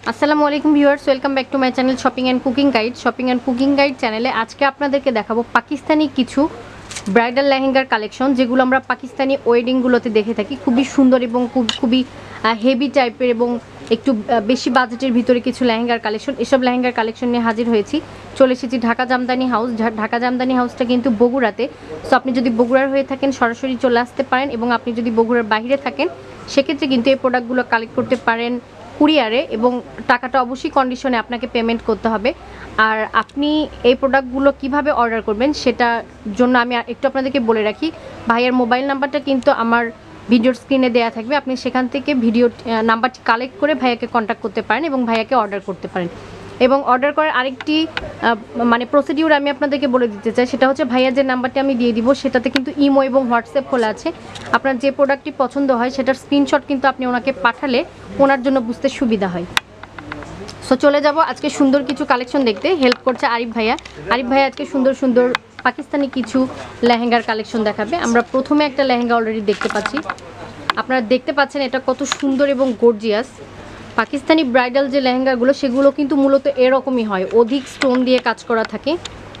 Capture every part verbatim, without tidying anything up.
আসসালামু আলাইকুম viewers, welcome back to my channel shopping and cooking guide. Shopping and cooking guide চ্যানেলে আজকে আপনাদেরকে দেখাবো পাকিস্তানি কিছু ব্রাইডাল লেহেঙ্গার কালেকশন, যেগুলো আমরা পাকিস্তানি ওয়েডিংগুলোতে দেখে থাকি। খুবই সুন্দর এবং খুব খুবই হেভি টাইপের এবং একটু বেশি বাজেটের ভিতরে কিছু লেহেঙ্গার কালেকশন। এসব লেহেঙ্গার কালেকশন নিয়ে হাজির হয়েছি। চলে এসেছি ঢাকা জামদানি হাউস। ঢাকা জামদানি হাউসটা কিন্তু বগুড়াতে। সো আপনি যদি বগুড়ার হয়ে থাকেন সরাসরি চলে আসতে পারেন, এবং আপনি যদি বগুড়ার বাইরে থাকেন সেক্ষেত্রে কিন্তু এই প্রোডাক্টগুলো কালেক্ট করতে পারেন কুরিয়ারে, এবং টাকাটা অবশ্যই কন্ডিশনে আপনাকে পেমেন্ট করতে হবে। আর আপনি এই প্রোডাক্টগুলো কিভাবে অর্ডার করবেন সেটার জন্য আমি একটু আপনাদেরকে বলে রাখি। ভাইয়ের মোবাইল নাম্বারটা কিন্তু আমার ভিডিওর স্ক্রিনে দেওয়া থাকবে। আপনি সেখান থেকে ভিডিও নাম্বারটি কালেক্ট করে ভাইয়াকে কন্ট্যাক্ট করতে পারেন এবং ভাইয়াকে অর্ডার করতে পারেন। এবং অর্ডার করার আরেকটি মানে প্রসিডিউর আমি আপনাদেরকে বলে দিতে চাই, সেটা হচ্ছে ভাইয়া যে নাম্বারটি আমি দিয়ে দিব সেটাতে কিন্তু ইমো এবং হোয়াটসঅ্যাপ খোলা আছে। আপনার যে প্রোডাক্টটি পছন্দ হয় সেটার স্ক্রিনশট কিন্তু আপনি ওনাকে পাঠালে ওনার জন্য বুঝতে সুবিধা হয়। সো চলে যাব আজকে সুন্দর কিছু কালেকশন দেখতে। হেল্প করছে আরিফ ভাইয়া। আরিফ ভাইয়া আজকে সুন্দর সুন্দর পাকিস্তানি কিছু লেহেঙ্গার কালেকশন দেখাবে। আমরা প্রথমে একটা লেহেঙ্গা অলরেডি দেখতে পাচ্ছি। আপনারা দেখতে পাচ্ছেন এটা কত সুন্দর এবং গর্জিয়াস। পাকিস্তানি ব্রাইডাল যে লেহেঙ্গাগুলো সেগুলো কিন্তু মূলত এরকমই হয়, অধিক স্টোন দিয়ে কাজ করা থাকে।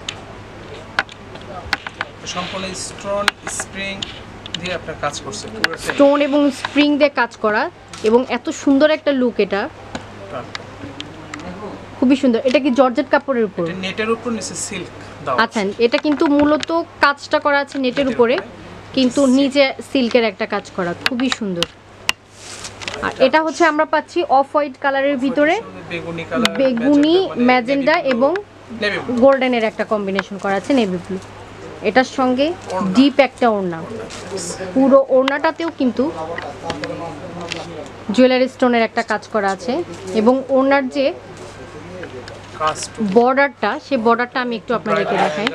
সম্পূর্ণ স্টোন স্প্রিং দিয়ে আপনার কাজ করছে, স্টোন এবং স্প্রিং দিয়ে কাজ করা, এবং এত সুন্দর একটা লুক। এটা খুবই সুন্দর। এটা কি জর্জেট কাপড়ের উপর, এটা নেটের উপর নিচে সিল্ক দাও। আচ্ছা, এটা কিন্তু মূলত কাজটা করা আছে নেটের উপরে, কিন্তু নিচে সিল্কের একটা কাজ করা, খুবই সুন্দর। আর এটা হচ্ছে আমরা পাচ্ছি অফ হোয়াইট কালারের ভিতরে বেগুনি কালার, বেগুনি ম্যাজেন্ডা এবং গোল্ডেনের একটা কম্বিনেশন করা আছে, নেভি ব্লু। এটার সঙ্গে ডিপ একটা ওড়না, পুরো ওড়নাটাতেও কিন্তু জুয়েলারি স্টোনের একটা কাজ করা আছে, এবং ওড়নার যে বর্ডারটা সেই বর্ডারটা আমি একটু আপনাদেরকে দেখাই।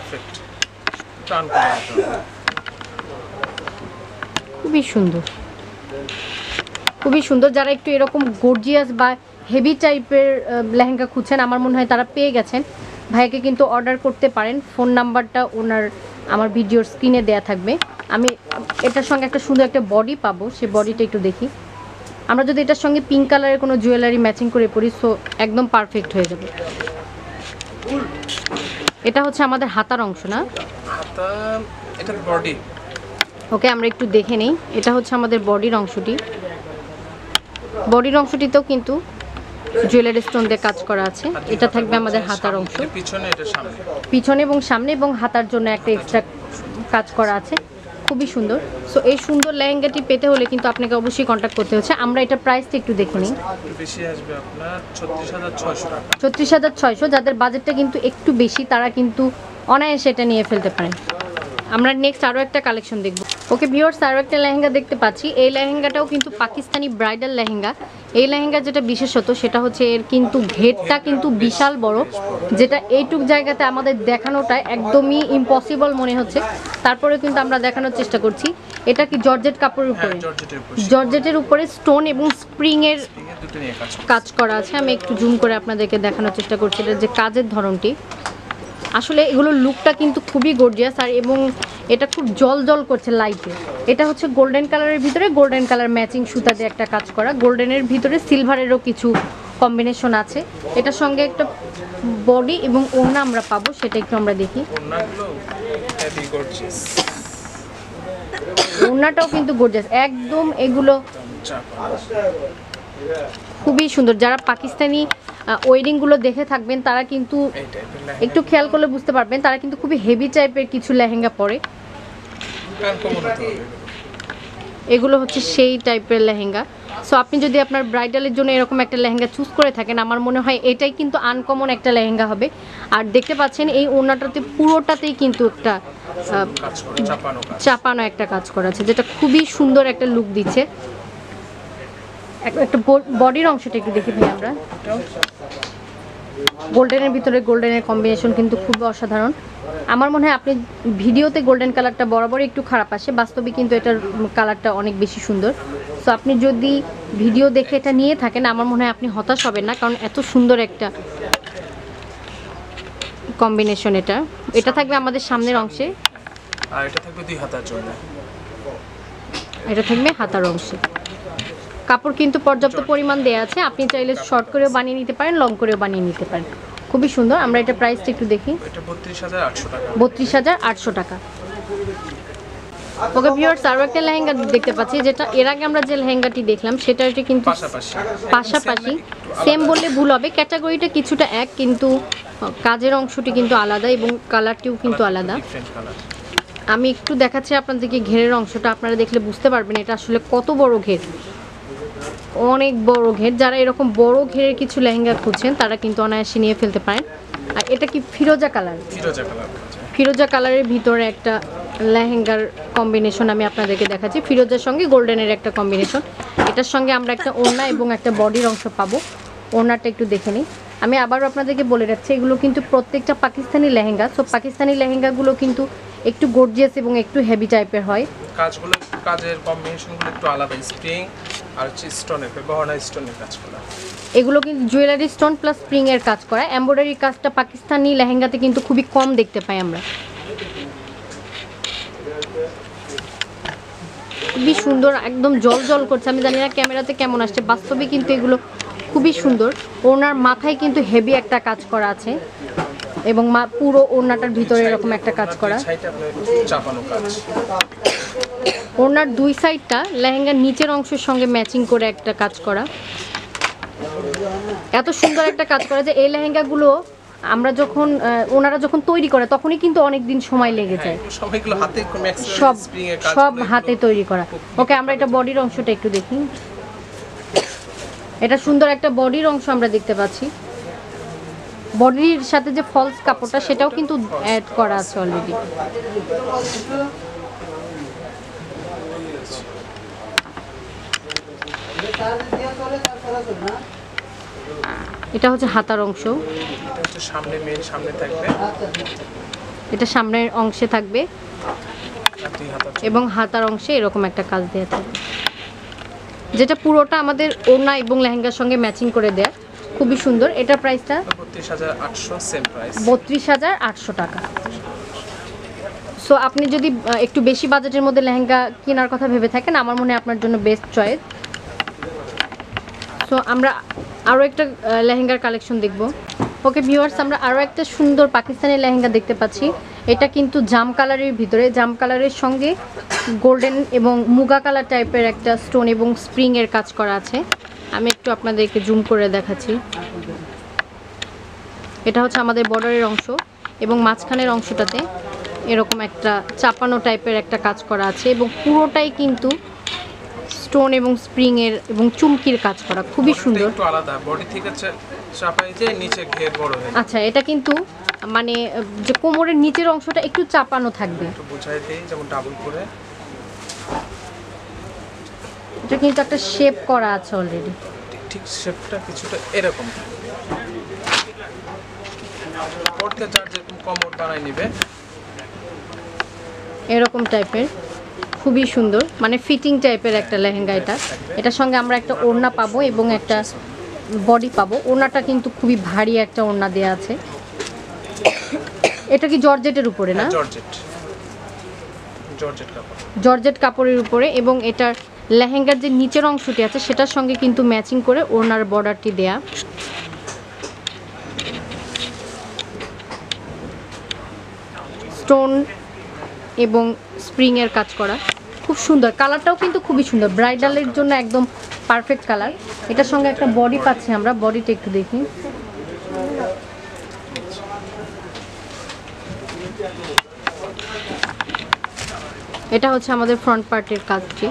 খুবই সুন্দর, খুবই সুন্দর। যারা একটু এরকম গর্জিয়াস বা হেভি টাইপের লেহেঙ্গা খুঁজছেন, আমার মনে হয় তারা পেয়ে গেছেন। ভাইয়াকে কিন্তু অর্ডার করতে পারেন। ফোন নাম্বারটা ওনার আমার ভিডিওর স্ক্রিনে দেয়া থাকবে। আমি এটার সঙ্গে একটা সুন্দর একটা বডি পাবো, সেই বডিটা একটু দেখি। আমরা যদি এটার সঙ্গে পিঙ্ক কালারের কোনো জুয়েলারি ম্যাচিং করে পরি, সো একদম পারফেক্ট হয়ে যাবে। এটা হচ্ছে আমাদের হাতার অংশ, না? হাতা, এটা বডি। ওকে, আমরা একটু দেখে নেই। এটা হচ্ছে আমাদের বডির অংশটি। বডির অংশটিতেও কিন্তু জুয়েলারি স্টোন দিয়ে কাজ করা আছে। এটা থাকবে আমাদের হাতার অংশ, পিছনে এটা সামনে, পিছনে এবং সামনে, এবং হাতার জন্য একটা এক্সট্রা কাজ করা আছে, খুবই সুন্দর। সো এই সুন্দর লেহেঙ্গাটি পেতে হলে কিন্তু আপনাকে অবশ্যই কন্ট্যাক্ট করতে হচ্ছে। আমরা এটা প্রাইসটা একটু দেখে নিই। বেশি আসবে আপনার ছত্রিশ হাজার ছয়শো টাকা। ছত্রিশ হাজার ছয়শো। যাদের বাজেটটা কিন্তু একটু বেশি তারা কিন্তু অনায়াসে এটা নিয়ে ফেলতে পারেন। আমরা নেক্সট আরও একটা কালেকশন দেখব। ওকে ভিউয়ার্স, আরও একটা লেহেঙ্গা দেখতে পাচ্ছি। এই লেহেঙ্গাটাও কিন্তু পাকিস্তানি ব্রাইডাল লেহেঙ্গা। এই লেহেঙ্গার যেটা বিশেষত সেটা হচ্ছে এর কিন্তু ঘেরটা কিন্তু বিশাল বড়, যেটা এইটুক জায়গাতে আমাদের দেখানোটা একদমই ইম্পসিবল মনে হচ্ছে। তারপরে কিন্তু আমরা দেখানোর চেষ্টা করছি। এটা কি জর্জেট কাপড়ের উপরে, জর্জেটের উপরে স্টোন এবং স্প্রিংয়ের কাজ করা আছে। আমি একটু জুম করে আপনাদেরকে দেখানোর চেষ্টা করছি এটা যে কাজের ধরনটি। আসলে এগুলোর লুকটা কিন্তু খুবই গর্জিয়াস, আর এবং এটা খুব জল জল করছে লাইটে। এটা হচ্ছে গোল্ডেন কালারের ভিতরে গোল্ডেন কালার ম্যাচিং সুতা দিয়ে একটা কাজ করা, গোল্ডেনের ভিতরে সিলভারেরও কিছু কম্বিনেশন আছে। এটার সঙ্গে একটা বডি এবং ওড়না আমরা পাবো, সেটা একটু আমরা দেখি। ওড়নাটাও কিন্তু গর্জিয়াস একদম। এগুলো খুবই সুন্দর। যারা পাকিস্তানি ওয়েডিংগুলো দেখে থাকবেন তারা কিন্তু একটু খেয়াল করলে বুঝতে পারবেন, তারা কিন্তু খুবই হেভি টাইপের কিছু লেহেঙ্গা পরে। এগুলো হচ্ছে সেই টাইপের লেহেঙ্গা। সো আপনি যদি আপনার ব্রাইডালের জন্য এরকম একটা লেহেঙ্গা চুজ করে থাকেন, আমার মনে হয় এটাই কিন্তু আনকমন একটা লেহেঙ্গা হবে। আর দেখতে পাচ্ছেন এই ওড়নাটাতে পুরোটাতেই কিন্তু একটা চাপানো একটা কাজ করা আছে, যেটা খুবই সুন্দর একটা লুক দিচ্ছে। একটা বডির অংশটা একটু দেখি ভাই আমরা। গোল্ডেনের ভিতরে গোল্ডেনের কম্বিনেশন কিন্তু খুব অসাধারণ। আমার মনে হয় আপনি ভিডিওতে গোল্ডেন কালারটা বরাবরই একটু খারাপ আসে, বাস্তবে কিন্তু এটার কালারটা অনেক বেশি সুন্দর। সো আপনি যদি ভিডিও দেখে এটা নিয়ে থাকেন, আমার মনে হয় আপনি হতাশ হবেন না, কারণ এত সুন্দর একটা কম্বিনেশন। এটা এটা থাকবে আমাদের সামনের অংশে, আর এটা থাকবে দুই হাতার জন্য। এটা থাকবে হাতার অংশে। কাপড় কিন্তু পর্যাপ্ত পরিমাণ দেওয়া আছে, আপনি চাইলে শর্ট করেও বানিয়ে নিতে পারেন, লং করেও বানিয়ে নিতে পারেন। খুবই সুন্দর। আমরা এটা প্রাইসটা একটু দেখি। এটা বত্রিশ হাজার আটশো টাকা। বত্রিশ হাজার আটশো টাকা। ওকে ভিউয়ার্স, আরও একটা লেহেঙ্গা দেখতে পাচ্ছি, যেটা এর আগে আমরা যে লেহেঙ্গাটি দেখলাম সেটা এটা কিন্তু পাশাপাশি পাশাপাশি সেম বললে ভুল হবে, ক্যাটাগরিটা কিছুটা এক, কিন্তু কাজের অংশটি কিন্তু আলাদা এবং কালারটিও কিন্তু আলাদা। আমি একটু দেখাচ্ছি আপনাদেরকে ঘেরের অংশটা, আপনারা দেখলে বুঝতে পারবেন এটা আসলে কত বড় ঘের, অনেক বড় ঘের। যারা এরকম বড় ঘেরের কিছু লেহেঙ্গা খুঁজছেন তারা কিন্তু অনায়াসে নিয়ে ফেলতে পারেন। আর এটা কি ফিরোজা কালার? ফিরোজা কালার। ফিরোজা কালারের ভিতরে একটা লেহেঙ্গার কম্বিনেশন আমি আপনাদেরকে দেখাচ্ছি, ফিরোজার সঙ্গে গোল্ডেনের একটা কম্বিনেশন। এটার সঙ্গে আমরা একটা ওড়না এবং একটা বডির অংশ পাবো। ওড়নাটা একটু দেখে নিই। আমি আবারও আপনাদেরকে বলে রাখছি, এগুলো কিন্তু প্রত্যেকটা পাকিস্তানি লেহেঙ্গা। সো পাকিস্তানি লেহেঙ্গাগুলো কিন্তু একটু গর্জিয়াস এবং একটু হেভি টাইপের হয়। কাজগুলো কাজের কম্বিনেশনগুলো একটু আলাদা, স্প্রিং আর হচ্ছে স্টোনের, গহনা স্টোনের কাজ করা। এগুলো কিন্তু জুয়েলারি স্টোন প্লাস স্প্রিং এর কাজ করা। এমব্রয়ডারি কাজটা পাকিস্তানি লেহেঙ্গাতে কিন্তু খুবই কম দেখতে পাই আমরা। খুবই সুন্দর, একদম জল জল করছে। আমি জানি না ক্যামেরাতে কেমন আসছে, বাস্তবে কিন্তু এগুলো খুবই সুন্দর। ওনার মাথায় কিন্তু হেভি একটা কাজ করা আছে এবং মা পুরো ওড়নাটার ভিতরে এরকম একটা কাজ করা। ওড়নার দুই সাইডটা লেহেঙ্গার নিচের অংশের সঙ্গে ম্যাচিং করে একটা কাজ করা। এত সুন্দর একটা কাজ করা যে এই লেহেঙ্গাগুলো আমরা যখন ওনারা যখন তৈরি করে তখনই কিন্তু অনেক দিন সময় লেগে যায়। সব সব হাতে তৈরি করা। ওকে, আমরা এটা বডির অংশটা একটু দেখি। এটা সুন্দর একটা বডির অংশ আমরা দেখতে পাচ্ছি। বডির সাথে যে ফলস কাপড়টা সেটাও কিন্তু অ্যাড করা আছে অলরেডি। এটা হচ্ছে হাতার অংশ, সামনে মেন সামনে থাকবে, এটা সামনের অংশে থাকবে এবং হাতার অংশে এরকম একটা কাজ দেওয়া থাকবে, যেটা পুরোটা আমাদের ওড়না এবং লেহেঙ্গার সঙ্গে ম্যাচিং করে দেয়া। খুবই সুন্দর। এটার প্রাইসটা বত্রিশ হাজার আটশো, সেম প্রাইস বত্রিশ হাজার আটশো টাকা। সো আপনি যদি একটু বেশি বাজেটের মধ্যে লেহেঙ্গা কেনার কথা ভেবে থাকেন, আমার মনে হয় আপনার জন্য বেস্ট চয়েস। সো আমরা আরও একটা লেহেঙ্গার কালেকশন দেখব। ওকে ভিউয়ার্স, আমরা আরও একটা সুন্দর পাকিস্তানি লেহেঙ্গা দেখতে পাচ্ছি। এটা কিন্তু জাম কালারের ভিতরে, জাম কালারের সঙ্গে গোল্ডেন এবং মুগা কালার টাইপের একটা স্টোন এবং স্প্রিংয়ের কাজ করা আছে। আমি একটু আপনাদেরকে জুম করে দেখাচ্ছি। এটা হচ্ছে আমাদের বর্ডারের অংশ এবং মাঝখানের অংশটাতে এরকম একটা চাপানো টাইপের একটা কাজ করা আছে এবং পুরোটাই কিন্তু স্টোন এবং স্প্রিং এর এবং চুমকির কাজ করা। খুবই সুন্দর। একটু আলাদা, বডি থেকে চাপাই যায়, নিচে ঘের বড় হয়। আচ্ছা, এটা কিন্তু মানে যে কোমরের নিচের অংশটা একটু চাপানো থাকবে, একটু বোঝাই দেই, যেমন ডাবল করে। এটা কিন্তু একটা শেপ করা আছে অলরেডি। ঠিক শেপটা কিছুটা এরকম থাকবে। পড়তে যার যেরকম কমর বানাই নেবে, এরকম টাইপের। খুবই সুন্দর, মানে ফিটিং টাইপের একটা লেহেঙ্গা এটা। এটার সঙ্গে আমরা একটা ওড়না পাবো এবং একটা বডি পাবো। ওড়নাটা কিন্তু খুবই ভারী একটা ওড়না দেওয়া আছে। এটা কি জর্জেটের উপরে না? জর্জেট, জর্জেট কাপড়, জর্জেট কাপড়ের উপরে এবং এটার লেহেঙ্গার যে নিচের অংশটি আছে সেটার সঙ্গে কিন্তু ম্যাচিং করে ওড়নার বর্ডারটি দেয়া। স্টোন এবং স্প্রিং এর কাজ করা, খুব সুন্দর। কালারটাও কিন্তু খুবই সুন্দর, ব্রাইডালের জন্য একদম পারফেক্ট কালার। এটার সঙ্গে একটা বডি পাচ্ছি আমরা, বডিটা একটু দেখি। এটা হচ্ছে আমাদের ফ্রন্ট পার্টের কাজটি,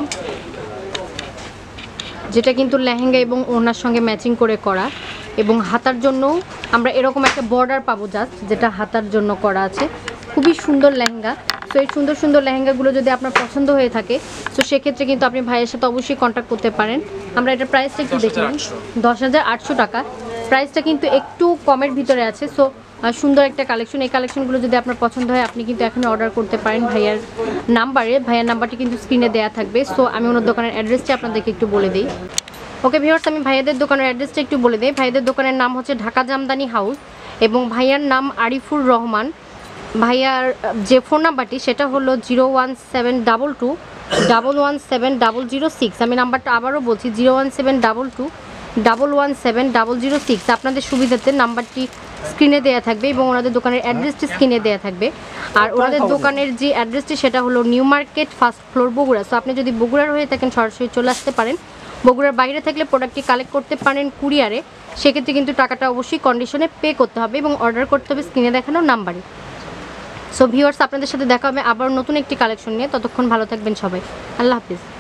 যেটা কিন্তু লেহেঙ্গা এবং ওড়নার সঙ্গে ম্যাচিং করে করা এবং হাতার জন্য আমরা এরকম একটা বর্ডার পাবো জাস্ট, যেটা হাতার জন্য করা আছে। খুবই সুন্দর লেহেঙ্গা। সো এই সুন্দর সুন্দর লেহেঙ্গাগুলো যদি আপনার পছন্দ হয়ে থাকে তো সেক্ষেত্রে কিন্তু আপনি ভাইয়ের সাথে অবশ্যই কন্ট্যাক্ট করতে পারেন। আমরা এটার প্রাইসটা একটু দেখে নিই। দশ হাজার আটশো টাকা। প্রাইসটা কিন্তু একটু কমের ভিতরে আছে। সো সুন্দর একটা কালেকশন। এই কালেকশনগুলো যদি আপনার পছন্দ হয় আপনি কিন্তু এখন অর্ডার করতে পারেন ভাইয়ার নাম্বারে। ভাইয়ার নাম্বারটি কিন্তু স্ক্রিনে দেওয়া থাকবে। সো আমি ওনার দোকানের অ্যাড্রেসটি আপনাদেরকে একটু বলে দিই। ওকে ভিউয়ার্স, আমি ভাইয়াদের দোকানের অ্যাড্রেসটা একটু বলে দিই। ভাইয়াদের দোকানের নাম হচ্ছে ঢাকা জামদানি হাউস এবং ভাইয়ার নাম আরিফুর রহমান। ভাইয়ার যে ফোন নাম্বারটি সেটা হলো zero one seven double two double one seven double zero six. আমি নাম্বারটা আবারও বলছি, zero one seven double two double one seven double zero six. আপনাদের সুবিধাতে নাম্বারটি স্ক্রিনে দেওয়া থাকবে এবং ওনাদের দোকানের অ্যাড্রেসটি স্ক্রিনে দেওয়া থাকবে। আর ওনাদের দোকানের যে অ্যাড্রেসটি সেটা হলো new market first floor Bogura. So আপনি যদি বগুড়ার হয়ে থাকেন সরাসরি চলে আসতে পারেন। বগুড়ার বাইরে থাকলে প্রোডাক্টটি কালেক্ট করতে পারেন কুরিয়ারে, সেক্ষেত্রে কিন্তু টাকাটা অবশ্যই কন্ডিশনে পে করতে হবে এবং অর্ডার করতে হবে স্ক্রিনে দেখানো নাম্বারে। সো ভিউয়ার্স, আপনাদের সাথে দেখা হবে আবার নতুন একটি কালেকশন নিয়ে। ততক্ষণ ভালো থাকবেন সবাই, আল্লাহ হাফিজ।